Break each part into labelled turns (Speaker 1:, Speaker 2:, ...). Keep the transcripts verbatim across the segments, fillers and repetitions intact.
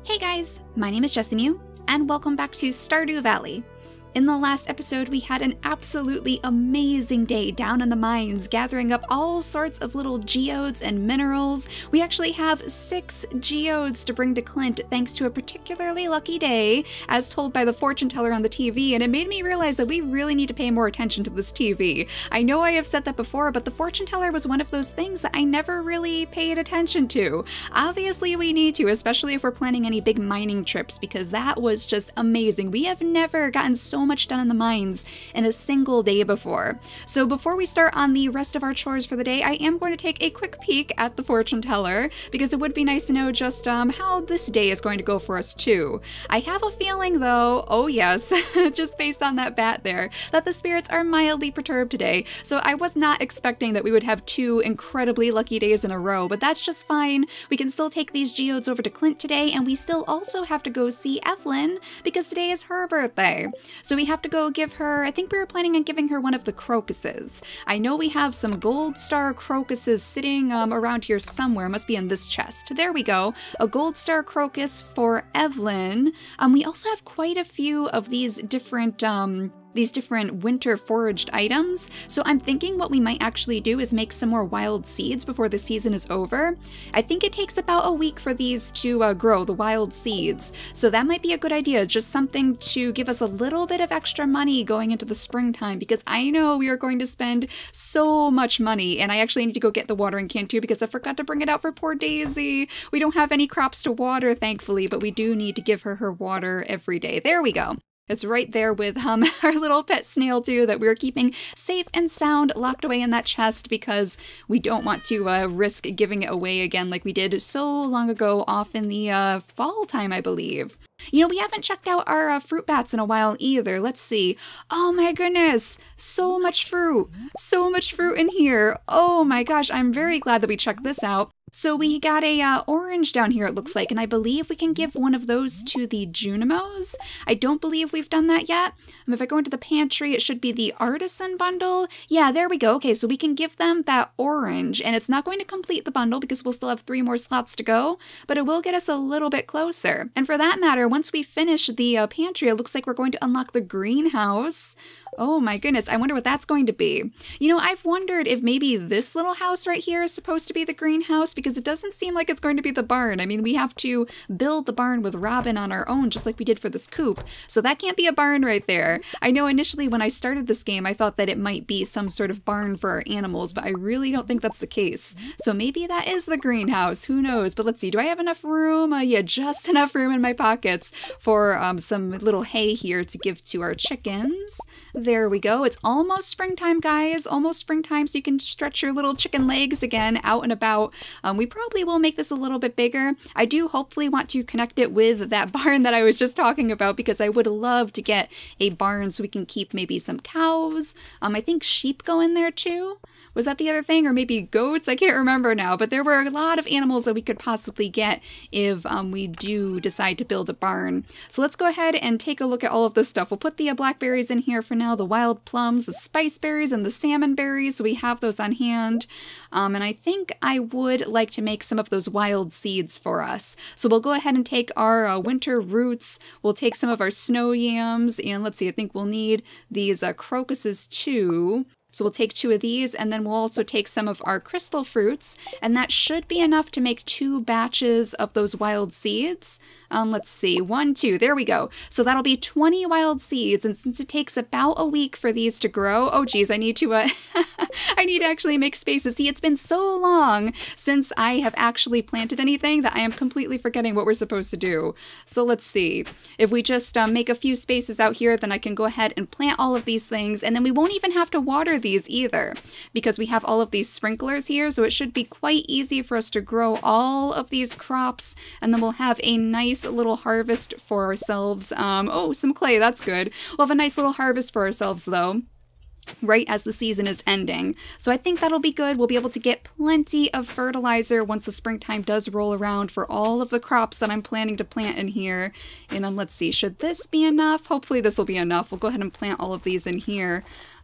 Speaker 1: Hey guys, my name is JessiMew, and welcome back to Stardew Valley. In the last episode, we had an absolutely amazing day down in the mines, gathering up all sorts of little geodes and minerals. We actually have six geodes to bring to Clint thanks to a particularly lucky day, as told by the fortune teller on the T V, and it made me realize that we really need to pay more attention to this T V. I know I have said that before, but the fortune teller was one of those things that I never really paid attention to. Obviously we need to, especially if we're planning any big mining trips, because that was just amazing. We have never gotten so much done in the mines in a single day before. So before we start on the rest of our chores for the day, I am going to take a quick peek at the fortune teller, because it would be nice to know just um, how this day is going to go for us too. I have a feeling though, oh yes, just based on that bat there, that the spirits are mildly perturbed today. So I was not expecting that we would have two incredibly lucky days in a row, but that's just fine. We can still take these geodes over to Clint today, and we still also have to go see Evelyn because today is her birthday. So we have to go give her, I think we were planning on giving her one of the crocuses. I know we have some gold star crocuses sitting um, around here somewhere. It must be in this chest. There we go. A gold star crocus for Evelyn. Um, we also have quite a few of these different um, these different winter foraged items. So I'm thinking what we might actually do is make some more wild seeds before the season is over. I think it takes about a week for these to uh, grow, the wild seeds. So that might be a good idea, just something to give us a little bit of extra money going into the springtime, because I know we are going to spend so much money, and I actually need to go get the watering can too because I forgot to bring it out for poor Daisy. We don't have any crops to water, thankfully, but we do need to give her her water every day. There we go. It's right there with um, our little pet snail too that we're keeping safe and sound locked away in that chest because we don't want to uh, risk giving it away again like we did so long ago off in the uh, fall time, I believe. You know, we haven't checked out our uh, fruit bats in a while either. Let's see. Oh my goodness, so much fruit. So much fruit in here. Oh my gosh, I'm very glad that we checked this out. So we got a uh, orange down here, it looks like, and I believe we can give one of those to the Junimos. I don't believe we've done that yet. Um, if I go into the pantry, it should be the artisan bundle. Yeah, there we go. Okay, so we can give them that orange, and it's not going to complete the bundle because we'll still have three more slots to go, but it will get us a little bit closer. And for that matter, once we finish the uh, pantry, it looks like we're going to unlock the greenhouse. Oh my goodness, I wonder what that's going to be. You know, I've wondered if maybe this little house right here is supposed to be the greenhouse, because it doesn't seem like it's going to be the barn. I mean, we have to build the barn with Robin on our own, just like we did for this coop. So that can't be a barn right there. I know initially when I started this game, I thought that it might be some sort of barn for our animals, but I really don't think that's the case. So maybe that is the greenhouse, who knows? But let's see, do I have enough room? Uh, yeah, just enough room in my pockets for um, some little hay here to give to our chickens. There we go. It's almost springtime, guys. Almost springtime, so you can stretch your little chicken legs again out and about. Um, we probably will make this a little bit bigger. I do hopefully want to connect it with that barn that I was just talking about, because I would love to get a barn so we can keep maybe some cows. Um, I think sheep go in there too. Was that the other thing? Or maybe goats? I can't remember now. But there were a lot of animals that we could possibly get if um, we do decide to build a barn. So let's go ahead and take a look at all of this stuff. We'll put the uh, blackberries in here for now, the wild plums, the spice berries, and the salmon berries. So we have those on hand. Um, and I think I would like to make some of those wild seeds for us. So we'll go ahead and take our uh, winter roots. We'll take some of our snow yams. And let's see, I think we'll need these uh, crocuses too. So we'll take two of these, and then we'll also take some of our crystal fruits, and that should be enough to make two batches of those wild seeds. Um, let's see, one, two, there we go. So that'll be twenty wild seeds, and since it takes about a week for these to grow, oh geez, I need to, uh, I need to actually make spaces. See, it's been so long since I have actually planted anything that I am completely forgetting what we're supposed to do. So let's see, if we just um, make a few spaces out here, then I can go ahead and plant all of these things, and then we won't even have to water these either, because we have all of these sprinklers here, so it should be quite easy for us to grow all of these crops, and then we'll have a nice little harvest for ourselves. Um, oh, some clay, that's good. We'll have a nice little harvest for ourselves though, right as the season is ending. So I think that'll be good. We'll be able to get plenty of fertilizer once the springtime does roll around for all of the crops that I'm planning to plant in here. And um, let's see, should this be enough? Hopefully this will be enough. We'll go ahead and plant all of these in here.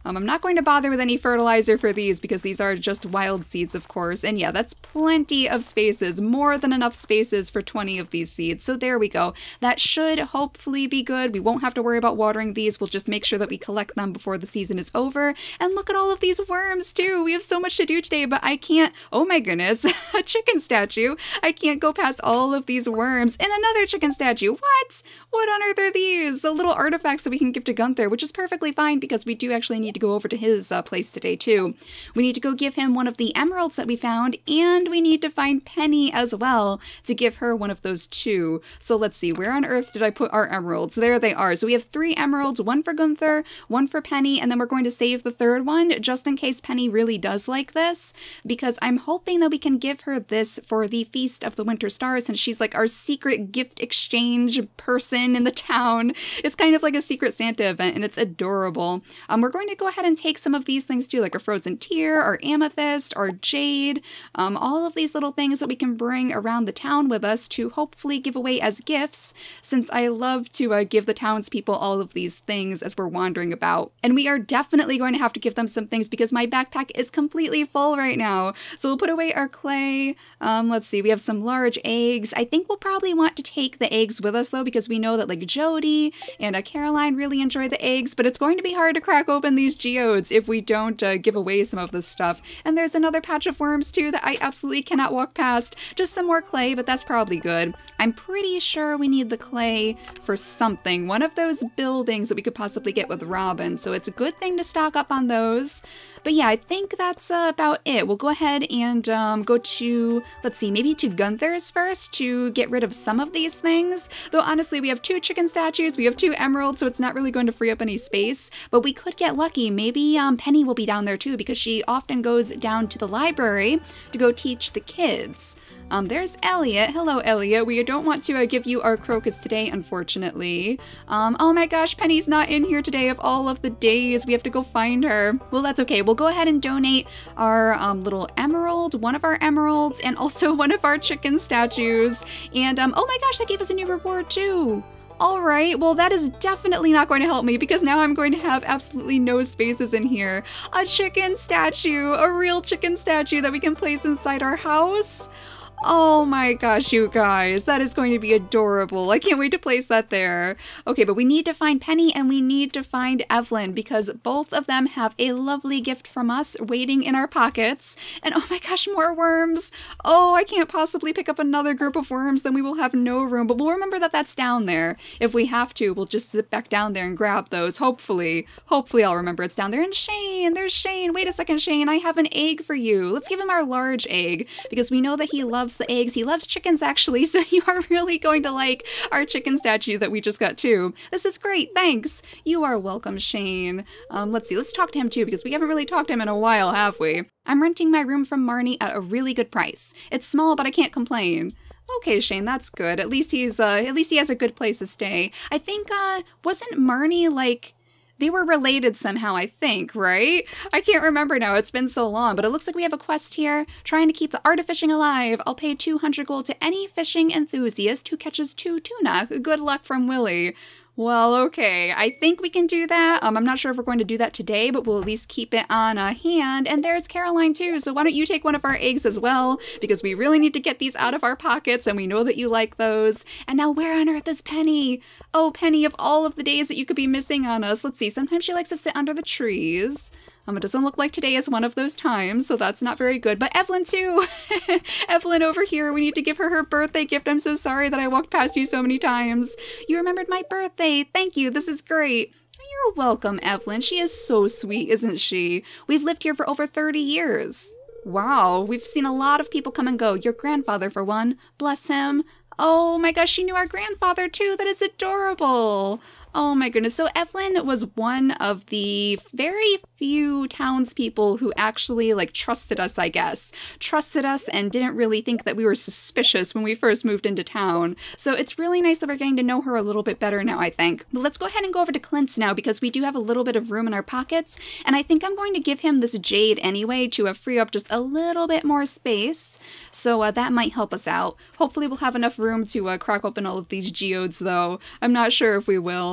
Speaker 1: Um, I'm not going to bother with any fertilizer for these because these are just wild seeds, of course. And yeah, that's plenty of spaces, more than enough spaces for twenty of these seeds. So there we go. That should hopefully be good. We won't have to worry about watering these. We'll just make sure that we collect them before the season is over. And look at all of these worms too. We have so much to do today, but I can't, oh my goodness, a chicken statue. I can't go past all of these worms. And another chicken statue. What? What on earth are these? The little artifacts that we can give to Gunther, which is perfectly fine because we do actually need to go over to his uh, place today too. We need to go give him one of the emeralds that we found, and we need to find Penny as well to give her one of those too. So let's see, where on earth did I put our emeralds? There they are. So we have three emeralds, one for Gunther, one for Penny, and then we're going to save the third one just in case Penny really does like this, because I'm hoping that we can give her this for the Feast of the Winter Stars, and she's like our secret gift exchange person in the town. It's kind of like a secret Santa event, and it's adorable. Um, we're going to go ahead and take some of these things too, like our frozen tear, our amethyst, our jade, um, all of these little things that we can bring around the town with us to hopefully give away as gifts, since I love to uh, give the townspeople all of these things as we're wandering about. And we are definitely going to have to give them some things because my backpack is completely full right now. So we'll put away our clay. Um, let's see, we have some large eggs. I think we'll probably want to take the eggs with us though, because we know that like Jody and uh, Caroline really enjoy the eggs, but it's going to be hard to crack open these geodes if we don't uh, give away some of this stuff. And there's another patch of worms too that I absolutely cannot walk past. Just some more clay, but that's probably good. I'm pretty sure we need the clay for something. One of those buildings that we could possibly get with Robin, so it's a good thing to stock up on those. But yeah, I think that's uh, about it. We'll go ahead and um, go to, let's see, maybe to Gunther's first to get rid of some of these things. Though honestly, we have two chicken statues, we have two emeralds, so it's not really going to free up any space. But we could get lucky. Maybe um, Penny will be down there too, because she often goes down to the library to go teach the kids. Um, there's Elliot. Hello, Elliot. We don't want to uh, give you our crocus today, unfortunately. Um, oh my gosh, Penny's not in here today of all of the days. We have to go find her. Well, that's okay. We'll go ahead and donate our um, little emerald, one of our emeralds, and also one of our chicken statues. And, um, oh my gosh, that gave us a new reward too. Alright, well that is definitely not going to help me because now I'm going to have absolutely no spaces in here. A chicken statue, a real chicken statue that we can place inside our house. Oh my gosh, you guys, that is going to be adorable. I can't wait to place that there. Okay, but we need to find Penny and we need to find Evelyn because both of them have a lovely gift from us waiting in our pockets. And oh my gosh, more worms. Oh, I can't possibly pick up another group of worms, then we will have no room. But we'll remember that that's down there. If we have to, we'll just zip back down there and grab those. Hopefully, hopefully I'll remember it's down there. And Shane, there's Shane. Wait a second, Shane, I have an egg for you. Let's give him our large egg because we know that he loves the eggs. He loves chickens actually, so you are really going to like our chicken statue that we just got too. This is great, thanks. You are welcome, Shane. Um, let's see, let's talk to him too because we haven't really talked to him in a while, have we? I'm renting my room from Marnie at a really good price. It's small, but I can't complain. Okay, Shane, that's good. At least he's, uh, at least he has a good place to stay. I think, uh, wasn't Marnie like... They were related somehow, I think, right? I can't remember now, it's been so long, but it looks like we have a quest here, trying to keep the art of fishing alive. I'll pay two hundred gold to any fishing enthusiast who catches two tuna. Good luck from Willie. Well, okay, I think we can do that. Um, I'm not sure if we're going to do that today, but we'll at least keep it on uh, hand. And there's Caroline too, so why don't you take one of our eggs as well? Because we really need to get these out of our pockets, and we know that you like those. And now where on earth is Penny? Oh, Penny, of all of the days that you could be missing on us. Let's see, sometimes she likes to sit under the trees. Um, it doesn't look like today is one of those times, so that's not very good. But Evelyn too! Evelyn over here, we need to give her her birthday gift. I'm so sorry that I walked past you so many times. You remembered my birthday. Thank you. This is great. You're welcome, Evelyn. She is so sweet, isn't she? We've lived here for over thirty years. Wow, we've seen a lot of people come and go. Your grandfather, for one. Bless him. Oh my gosh, she knew our grandfather too. That is adorable. Oh my goodness. So Evelyn was one of the very few townspeople who actually like trusted us, I guess. Trusted us and didn't really think that we were suspicious when we first moved into town. So it's really nice that we're getting to know her a little bit better now, I think. But let's go ahead and go over to Clint's now because we do have a little bit of room in our pockets. And I think I'm going to give him this jade anyway to uh, free up just a little bit more space. So uh, that might help us out. Hopefully we'll have enough room to uh, crack open all of these geodes though. I'm not sure if we will.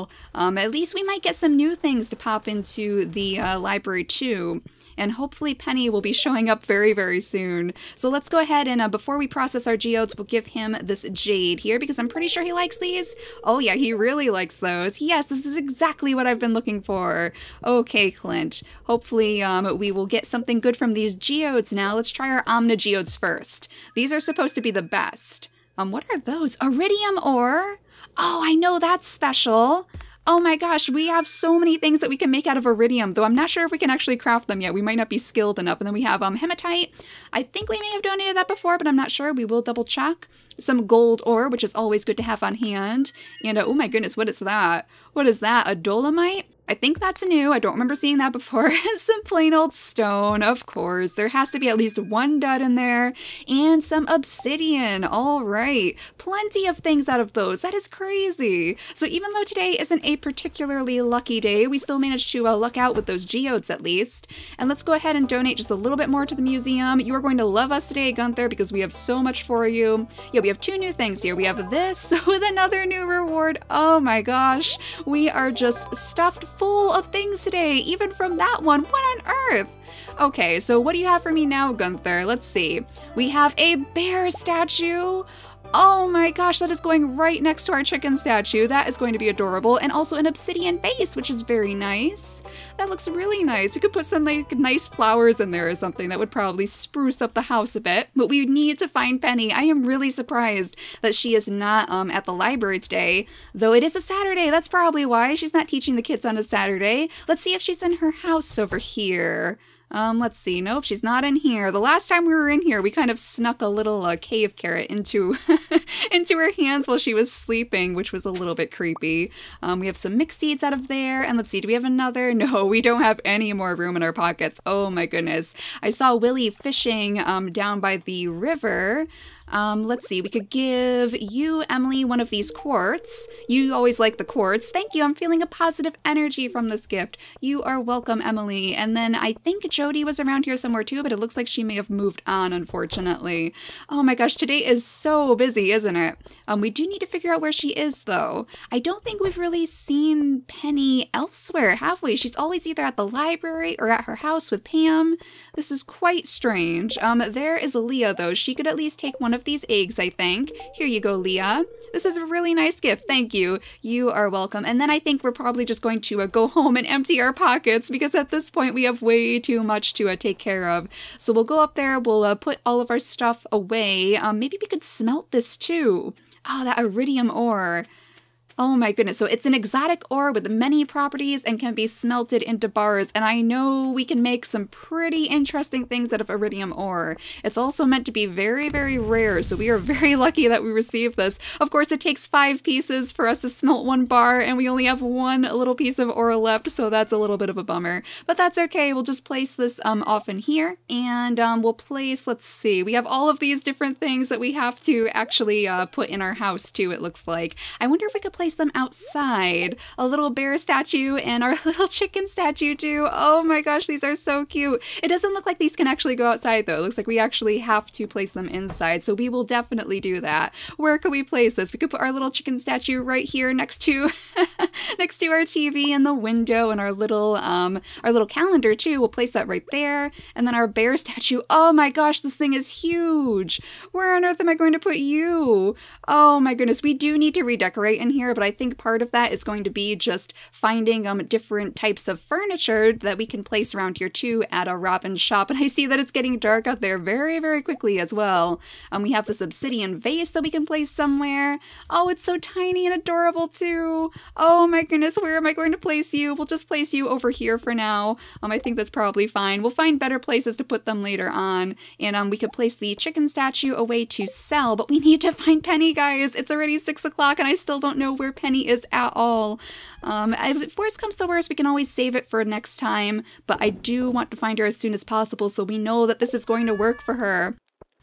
Speaker 1: well. Um, at least we might get some new things to pop into the uh, library too. And hopefully Penny will be showing up very, very soon. So let's go ahead and uh, before we process our geodes, we'll give him this jade here because I'm pretty sure he likes these. Oh yeah, he really likes those. Yes, this is exactly what I've been looking for. Okay, Clint. Hopefully um, we will get something good from these geodes now. Let's try our Omni geodes first. These are supposed to be the best. Um, what are those? Iridium ore? Oh, I know that's special. Oh my gosh, we have so many things that we can make out of iridium, though I'm not sure if we can actually craft them yet. We might not be skilled enough. And then we have um, hematite. I think we may have donated that before, but I'm not sure. We will double check. Some gold ore, which is always good to have on hand. And uh, oh my goodness, what is that? What is that? A dolomite? I think that's new. I don't remember seeing that before. Some plain old stone, of course. There has to be at least one dud in there. And some obsidian. All right. Plenty of things out of those. That is crazy. So even though today isn't a particularly lucky day, we still managed to uh, luck out with those geodes at least. And let's go ahead and donate just a little bit more to the museum. You are going to love us today, Gunther, because we have so much for you. Yeah, we have two new things here. We have this with another new reward. Oh my gosh. We are just stuffed full of things today, even from that one. What on earth? Okay, so what do you have for me now, Gunther? Let's see. We have a bear statue. Oh my gosh, that is going right next to our chicken statue. That is going to be adorable. And also an obsidian base, which is very nice. That looks really nice. We could put some like nice flowers in there or something. That would probably spruce up the house a bit. But we need to find Penny. I am really surprised that she is not um, at the library today. Though it is a Saturday. That's probably why. She's not teaching the kids on a Saturday. Let's see if she's in her house over here. Um, let's see. Nope, she's not in here. The last time we were in here, we kind of snuck a little uh, cave carrot into into her hands while she was sleeping, which was a little bit creepy. Um, we have some mixed seeds out of there. And let's see, do we have another? No, we don't have any more room in our pockets. Oh my goodness. I saw Willie fishing um, down by the river. Um, let's see, we could give you, Emily, one of these quartz. You always like the quartz. Thank you. I'm feeling a positive energy from this gift. You are welcome, Emily. And then I think Jody was around here somewhere too, but it looks like she may have moved on, unfortunately. Oh my gosh, today is so busy, isn't it? Um, we do need to figure out where she is, though. I don't think we've really seen Penny elsewhere, have we? She's always either at the library or at her house with Pam. This is quite strange. Um, there is Leah, though. She could at least take one of these eggs, I think. Here you go, Leah. This is a really nice gift. Thank you. You are welcome. And then I think we're probably just going to uh, go home and empty our pockets because at this point we have way too much to uh, take care of. So we'll go up there. We'll uh, put all of our stuff away. Um, maybe we could smelt this too. Oh, that iridium ore. Oh my goodness, so it's an exotic ore with many properties and can be smelted into bars, and I know we can make some pretty interesting things out of iridium ore. It's also meant to be very, very rare, so we are very lucky that we received this. Of course, it takes five pieces for us to smelt one bar, and we only have one little piece of ore left, so that's a little bit of a bummer. But that's okay, we'll just place this um, off in here, and um, we'll place, let's see, we have all of these different things that we have to actually uh, put in our house too, it looks like. I wonder if we could place them outside. A little bear statue and our little chicken statue too. Oh my gosh, these are so cute. It doesn't look like these can actually go outside though. It looks like we actually have to place them inside, so we will definitely do that. Where could we place this? We could put our little chicken statue right here next to next to our T V in the window, and our little um our little calendar too. We'll place that right there. And then our bear statue. Oh my gosh, this thing is huge. Where on earth am I going to put you? Oh my goodness, we do need to redecorate in here, but I think part of that is going to be just finding um different types of furniture that we can place around here too at a Robin shop. And I see that it's getting dark out there very, very quickly as well. Um, we have this obsidian vase that we can place somewhere. Oh, it's so tiny and adorable too. Oh my goodness, where am I going to place you? We'll just place you over here for now. Um, I think that's probably fine. We'll find better places to put them later on. And um, we could place the chicken statue away to sell, but we need to find Penny, guys. It's already six o'clock and I still don't know where Penny is at all. Um, if worst comes to worst, we can always save it for next time, but I do want to find her as soon as possible so we know that this is going to work for her.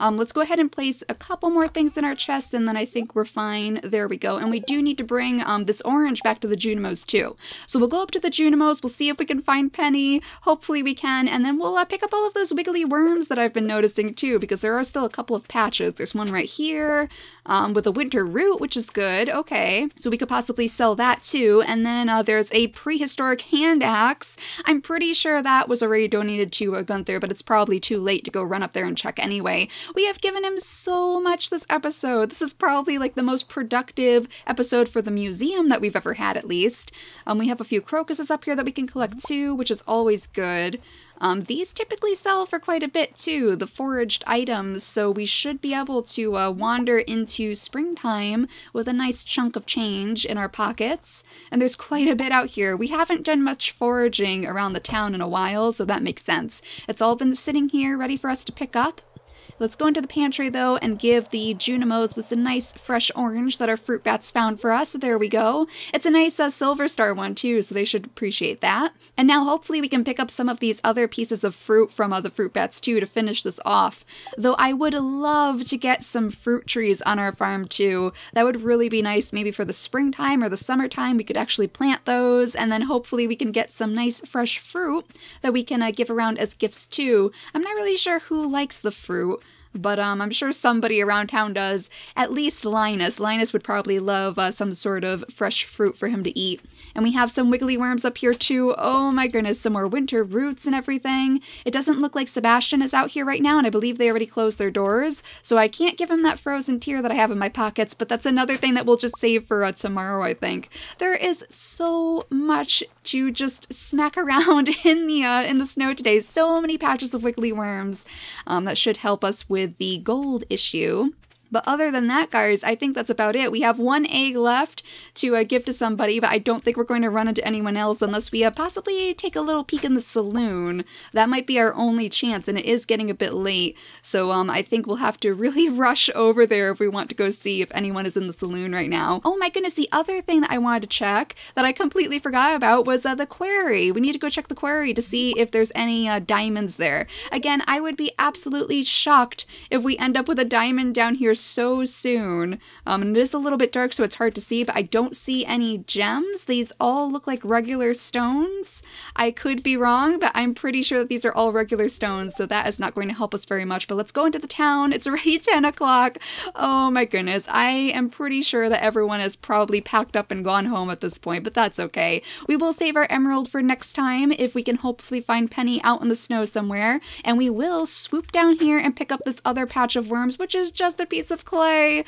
Speaker 1: Um, let's go ahead and place a couple more things in our chest, and then I think we're fine. There we go. And we do need to bring um, this orange back to the Junimos too. So we'll go up to the Junimos, we'll see if we can find Penny. Hopefully we can, and then we'll uh, pick up all of those wiggly worms that I've been noticing too, because there are still a couple of patches. There's one right here um, with a winter root, which is good. Okay, so we could possibly sell that too. And then uh, there's a prehistoric hand axe. I'm pretty sure that was already donated to uh, Gunther, but it's probably too late to go run up there and check anyway. We have given him so much this episode. This is probably like the most productive episode for the museum that we've ever had, at least. Um, we have a few crocuses up here that we can collect too, which is always good. Um, these typically sell for quite a bit too, the foraged items, so we should be able to uh, wander into springtime with a nice chunk of change in our pockets. And there's quite a bit out here. We haven't done much foraging around the town in a while, so that makes sense. It's all been sitting here ready for us to pick up. Let's go into the pantry though and give the Junimos this a nice fresh orange that our fruit bats found for us. There we go. It's a nice uh, silver star one too, so they should appreciate that. And now hopefully we can pick up some of these other pieces of fruit from uh, the fruit bats too to finish this off. Though I would love to get some fruit trees on our farm too. That would really be nice, maybe for the springtime or the summertime. We could actually plant those, and then hopefully we can get some nice fresh fruit that we can uh, give around as gifts too. I'm not really sure who likes the fruit, but um, I'm sure somebody around town does. At least Linus. Linus would probably love uh, some sort of fresh fruit for him to eat. And we have some wiggly worms up here too. Oh my goodness, some more winter roots and everything. It doesn't look like Sebastian is out here right now, and I believe they already closed their doors. So I can't give him that frozen tear that I have in my pockets, but that's another thing that we'll just save for uh, tomorrow, I think. There is so much to just smack around in the, uh, in the snow today. So many patches of wiggly worms um, that should help us with with the gold issue. But other than that, guys, I think that's about it. We have one egg left to uh, give to somebody, but I don't think we're going to run into anyone else unless we uh, possibly take a little peek in the saloon. That might be our only chance, and it is getting a bit late. So um, I think we'll have to really rush over there if we want to go see if anyone is in the saloon right now. Oh my goodness, the other thing that I wanted to check that I completely forgot about was uh, the quarry. We need to go check the quarry to see if there's any uh, diamonds there. Again, I would be absolutely shocked if we end up with a diamond down here so soon. Um, and it is a little bit dark, so it's hard to see, but I don't see any gems. These all look like regular stones. I could be wrong, but I'm pretty sure that these are all regular stones, so that is not going to help us very much. But let's go into the town. It's already ten o'clock. Oh my goodness. I am pretty sure that everyone has probably packed up and gone home at this point, but that's okay. We will save our emerald for next time if we can hopefully find Penny out in the snow somewhere, and we will swoop down here and pick up this other patch of worms, which is just a piece of clay.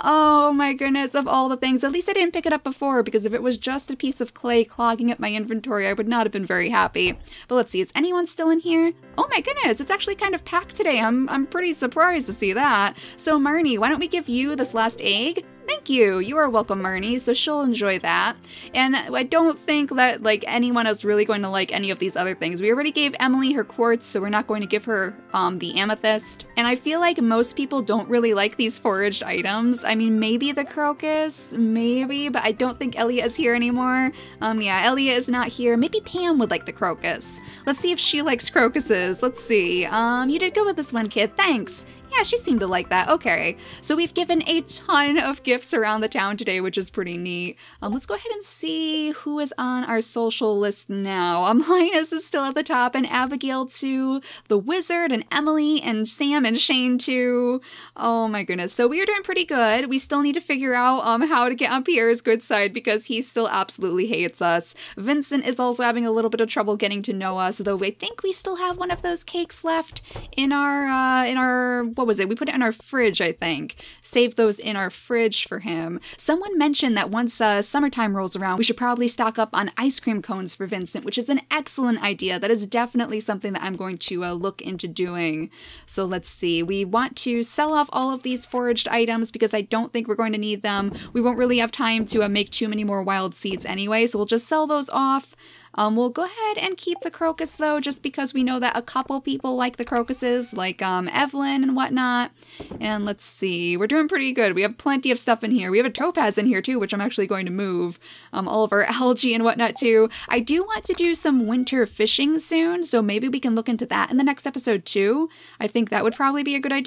Speaker 1: Oh my goodness, of all the things. At least I didn't pick it up before, because if it was just a piece of clay clogging up my inventory, I would not have been very happy. But let's see, is anyone still in here? Oh my goodness, it's actually kind of packed today. I'm, I'm pretty surprised to see that. So Marnie, why don't we give you this last egg? Thank you. You are welcome, Marnie, so she'll enjoy that. And I don't think that, like, anyone is really going to like any of these other things. We already gave Emily her quartz, so we're not going to give her um, the amethyst. And I feel like most people don't really like these foraged items. I mean, maybe the crocus, maybe, but I don't think Elliot is here anymore. Um, yeah, Elliot is not here. Maybe Pam would like the crocus. Let's see if she likes crocuses. Let's see. Um, you did go with this one, kid. Thanks. Yeah, she seemed to like that. Okay, so we've given a ton of gifts around the town today, which is pretty neat. Um, let's go ahead and see who is on our social list now. Um, Linus is still at the top, and Abigail too, the wizard, and Emily, and Sam, and Shane too. Oh my goodness, so we are doing pretty good. We still need to figure out um how to get on Pierre's good side, because he still absolutely hates us. Vincent is also having a little bit of trouble getting to know us, though I think we still have one of those cakes left in our, uh, in our, what was it? We put it in our fridge, I think. Save those in our fridge for him. Someone mentioned that once uh, summertime rolls around, we should probably stock up on ice cream cones for Vincent, which is an excellent idea. That is definitely something that I'm going to uh, look into doing. So let's see. We want to sell off all of these foraged items because I don't think we're going to need them. We won't really have time to uh, make too many more wild seeds anyway, so we'll just sell those off. Um, we'll go ahead and keep the crocus though, just because we know that a couple people like the crocuses, like um, Evelyn and whatnot. And let's see, we're doing pretty good. We have plenty of stuff in here. We have a topaz in here too, which I'm actually going to move. Um, all of our algae and whatnot too. I do want to do some winter fishing soon, so maybe we can look into that in the next episode too. I think that would probably be a good idea.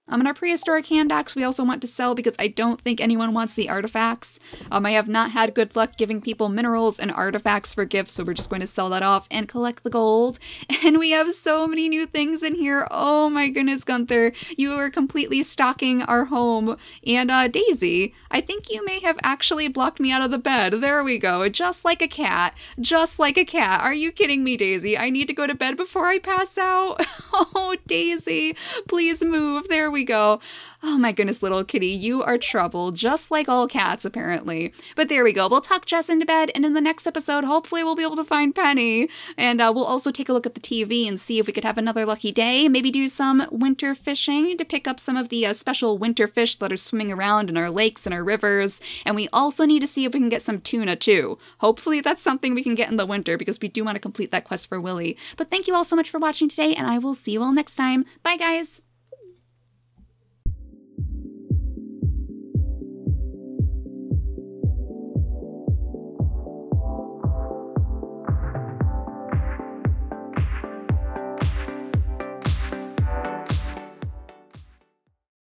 Speaker 1: Um, and our prehistoric hand axe we also want to sell because I don't think anyone wants the artifacts. Um, I have not had good luck giving people minerals and artifacts for gifts, so we're just going to sell that off and collect the gold. And we have so many new things in here. Oh my goodness, Gunther, you are completely stocking our home. And uh, Daisy, I think you may have actually blocked me out of the bed. There we go, just like a cat, just like a cat. Are you kidding me, Daisy? I need to go to bed before I pass out. Oh, Daisy, please move. There we go. Oh my goodness, little kitty, you are trouble, just like all cats, apparently. But there we go. We'll tuck Jess into bed, and in the next episode, hopefully we'll be able to find Penny. And uh, we'll also take a look at the T V and see if we could have another lucky day. Maybe do some winter fishing to pick up some of the uh, special winter fish that are swimming around in our lakes and our rivers. And we also need to see if we can get some tuna, too. Hopefully that's something we can get in the winter, because we do want to complete that quest for Willy. But thank you all so much for watching today, and I will see you all next time. Bye, guys!